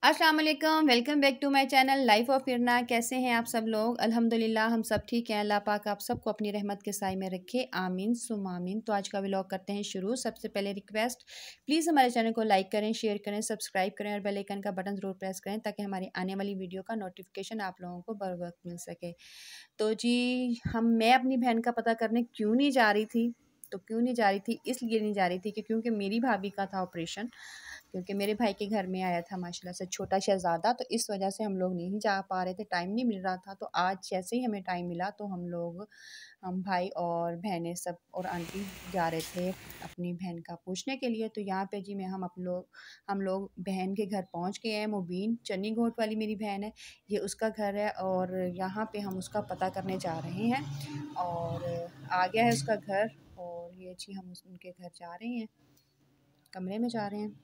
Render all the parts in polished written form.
अस्सलाम वालेकुम, welcome back to my channel life of Irna. कैसे हैं आप सब लोग? अल्हम्दुलिल्लाह हम सब ठीक हैं। अल्लाह पाक आप सबको अपनी रहमत के साए में रखे, आमीन सुम आमीन। तो आज का व्लॉग करते हैं शुरू। सबसे पहले रिक्वेस्ट, प्लीज़ हमारे चैनल को लाइक करें, शेयर करें, सब्सक्राइब करें और बेल आइकन का बटन ज़रूर प्रेस करें ताकि हमारी आने वाली वीडियो का नोटिफिकेशन आप लोगों को बर वक्त मिल सके। तो जी मैं अपनी बहन का पता करने क्यों नहीं जा रही थी, तो क्यों नहीं जा रही थी, इसलिए नहीं जा रही थी कि क्योंकि मेरी भाभी का था ऑपरेशन, क्योंकि मेरे भाई के घर में आया था माशाल्लाह से छोटा शहज़ादा, तो इस वजह से हम लोग नहीं जा पा रहे थे, टाइम नहीं मिल रहा था। तो आज जैसे ही हमें टाइम मिला तो हम भाई और बहनें सब और आंटी जा रहे थे अपनी बहन का पूछने के लिए। तो यहाँ पे जी हम लोग बहन के घर पहुँच गए हैं। मुबीन चन्नी घोट वाली मेरी बहन है, ये उसका घर है और यहाँ पे हम उसका पता करने जा रहे हैं और आ गया है उसका घर। और ये जी हम उनके घर जा रहे हैं, कमरे में जा रहे हैं।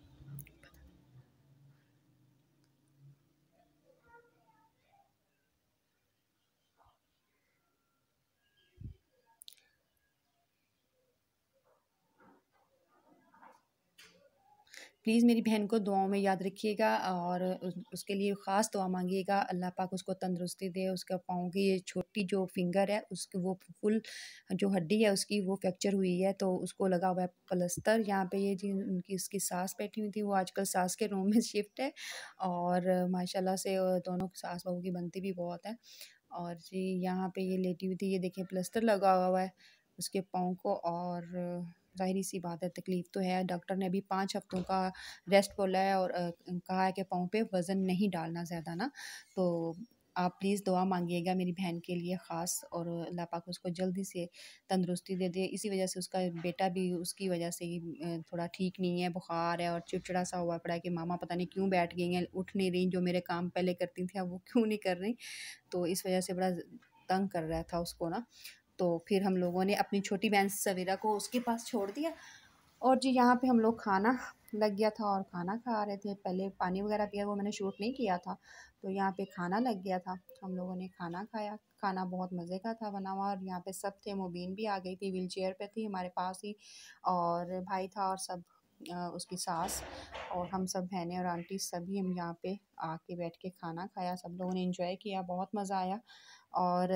प्लीज़ मेरी बहन को दुआओं में याद रखिएगा और उसके लिए ख़ास दुआ मांगिएगा। अल्लाह पाक उसको तंदुरुस्ती दे। उसके पाँव की ये छोटी जो फिंगर है उसकी वो फुल जो हड्डी है उसकी वो फ्रैक्चर हुई है, तो उसको लगा हुआ है प्लस्तर। यहाँ पे ये जी उनकी उसकी सास बैठी हुई थी, वो आजकल सास के रूम में शिफ्ट है और माशाल्लाह से दोनों सास बहू की बनती भी बहुत है। और जी यहाँ पे ये लेटी हुई थी, ये देखें प्लस्तर लगा हुआ है उसके पाँव को और ज़ाहिर सी बात है तकलीफ़ तो है। डॉक्टर ने अभी 5 हफ़्तों का रेस्ट बोला है और कहा है कि पाँव पे वज़न नहीं डालना ज़्यादा ना। तो आप प्लीज़ दुआ मांगिएगा मेरी बहन के लिए ख़ास, और अल्लाह पाक उसको जल्दी से तंदुरुस्ती दे दे। इसी वजह से उसका बेटा भी उसकी वजह से ही थोड़ा ठीक नहीं है, बुखार है और चिड़चिड़ा सा हुआ पड़ा है कि मामा पता नहीं क्यों बैठ गई हैं, उठ नहीं रही, जो मेरे काम पहले करती थी अब वो क्यों नहीं कर रही। तो इस वजह से बड़ा तंग कर रहा था उसको ना। तो फिर हम लोगों ने अपनी छोटी बहन सवेरा को उसके पास छोड़ दिया और जी यहाँ पे हम लोग खाना लग गया था और खाना खा रहे थे। पहले पानी वगैरह पिया, वो मैंने शूट नहीं किया था। तो यहाँ पे खाना लग गया था, हम लोगों ने खाना खाया। खाना बहुत मज़े का था बना हुआ और यहाँ पे सब थे। मुबीन भी आ गई थी, व्हील चेयर पे थी हमारे पास ही, और भाई था और सब उसकी सास और हम सब बहनें और आंटी सभी हम यहाँ पे आके बैठ के खाना खाया। सब लोगों ने इंजॉय किया, बहुत मज़ा आया। और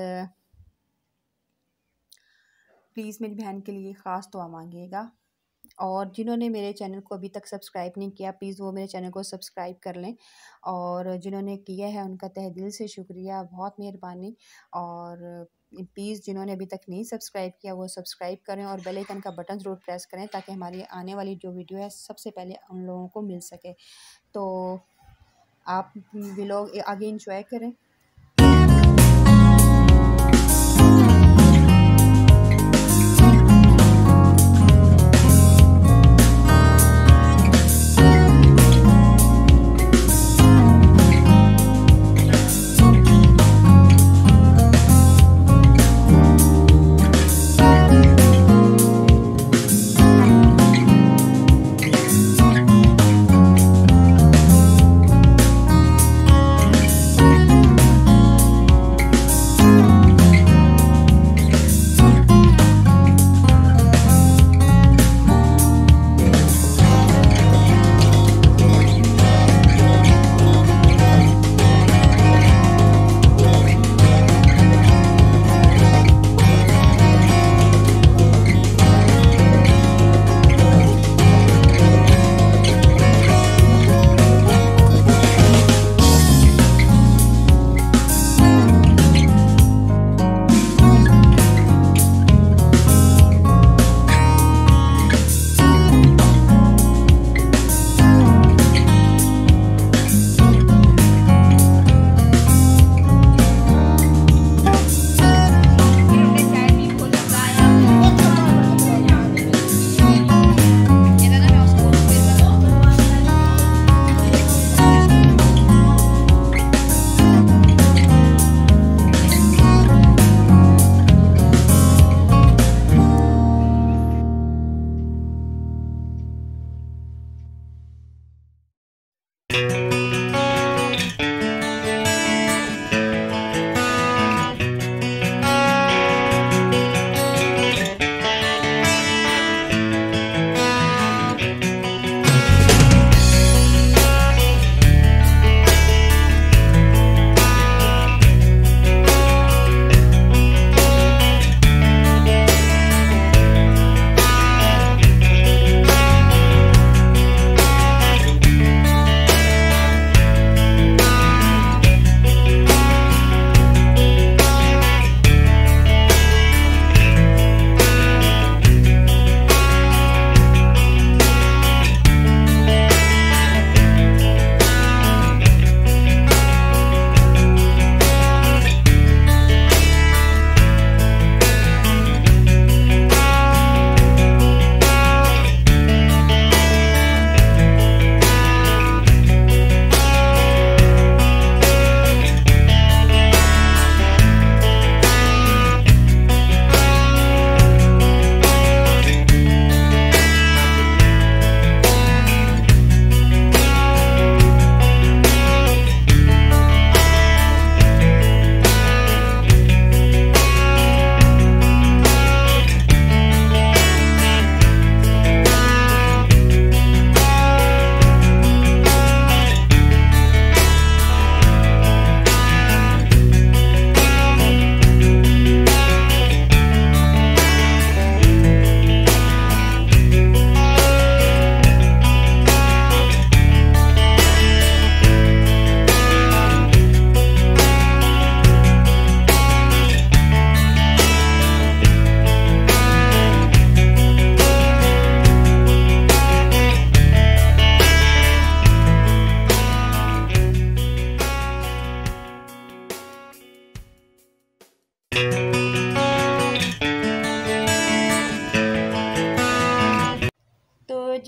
प्लीज़ मेरी बहन के लिए ख़ास दुआ मांगिएगा। और जिन्होंने मेरे चैनल को अभी तक सब्सक्राइब नहीं किया प्लीज़ वो मेरे चैनल को सब्सक्राइब कर लें, और जिन्होंने किया है उनका तहे दिल से शुक्रिया, बहुत मेहरबानी। और प्लीज़ जिन्होंने अभी तक नहीं सब्सक्राइब किया वो सब्सक्राइब करें और बेल आइकन का बटन ज़रूर प्रेस करें ताकि हमारी आने वाली जो वीडियो है सबसे पहले उन लोगों को मिल सके। तो आप व्लॉग आगे इंजॉय करें।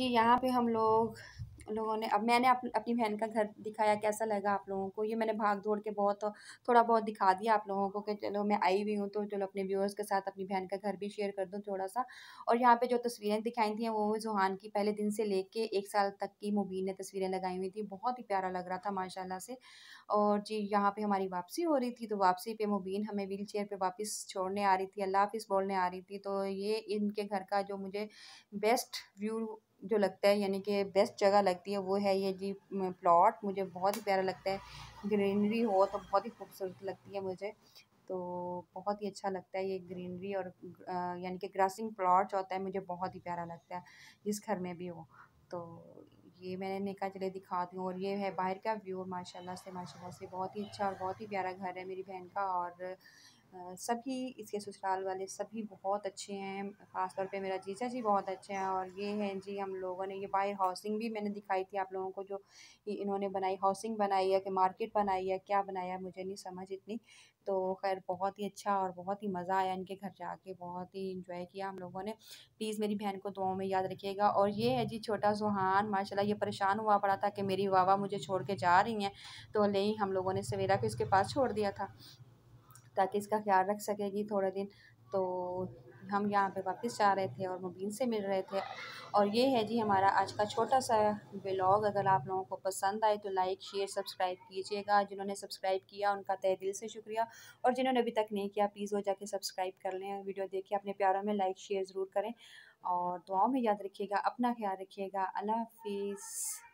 यहाँ पे हम लोगों ने अब मैंने अपनी बहन का घर दिखाया, कैसा लगा आप लोगों को? ये मैंने भाग दौड़ के बहुत थोड़ा बहुत दिखा दिया आप लोगों को कि चलो मैं आई हुई हूँ तो चलो अपने व्यूअर्स के साथ अपनी बहन का घर भी शेयर कर दूँ थोड़ा सा। और यहाँ पे जो तस्वीरें दिखाई थी वो ज़ुहान की पहले दिन से लेके 1 साल तक की मुबीन ने तस्वीरें लगाई हुई थी, बहुत ही प्यारा लग रहा था माशाल्लाह से। और जी यहाँ पे हमारी वापसी हो रही थी, तो वापसी पे मुबीन हमें व्हील चेयर पे वापस छोड़ने आ रही थी, अल्लाह हाफिज़ बोलने आ रही थी। तो ये इनके घर का जो मुझे बेस्ट व्यू जो लगता है, यानी कि बेस्ट जगह लगती है, वो है ये जी प्लॉट। मुझे बहुत ही प्यारा लगता है, ग्रीनरी हो तो बहुत ही खूबसूरत लगती है मुझे। तो बहुत ही अच्छा लगता है ये ग्रीनरी और यानी कि ग्रासिंग प्लॉट जो होता है मुझे बहुत ही प्यारा लगता है, जिस घर में भी हो। तो ये मैंने कहा चले दिखाती हूँ। और ये है बाहर का व्यू, माशाल्लाह से बहुत ही अच्छा और बहुत ही प्यारा घर है मेरी बहन का। और सभी इसके ससुराल वाले सभी बहुत अच्छे हैं, ख़ास तौर पे मेरा जीजा जी बहुत अच्छे हैं। और ये हैं जी हम लोगों ने ये बाहर हाउसिंग भी मैंने दिखाई थी आप लोगों को, जो इन्होंने बनाई, हाउसिंग बनाई है कि मार्केट बनाई है, क्या बनाया है मुझे नहीं समझ इतनी। तो खैर बहुत ही अच्छा और बहुत ही मज़ा आया इनके घर जाके, बहुत ही इंजॉय किया हम लोगों ने। प्लीज़ मेरी बहन को दुआओं में याद रखिएगा। और ये है जी छोटा सुहान, माशाल्लाह ये परेशान हुआ पड़ा था कि मेरी वावा मुझे छोड़ के जा रही हैं, तो नहीं हम लोगों ने सवेरा को इसके पास छोड़ दिया था ताकि इसका ख्याल रख सकेगी थोड़े दिन। तो हम यहाँ पे वापस जा रहे थे और मुबीन से मिल रहे थे। और ये है जी हमारा आज का छोटा सा व्लॉग। अगर आप लोगों को पसंद आए तो लाइक शेयर सब्सक्राइब कीजिएगा। जिन्होंने सब्सक्राइब किया उनका तहे दिल से शुक्रिया, और जिन्होंने अभी तक नहीं किया प्लीज़ वो जाके सब्सक्राइब कर लें। वीडियो देखिए, अपने प्यारों में लाइक शेयर ज़रूर करें और दुआओं में याद रखिएगा, अपना ख्याल रखिएगा। अल्लाह हाफिज़।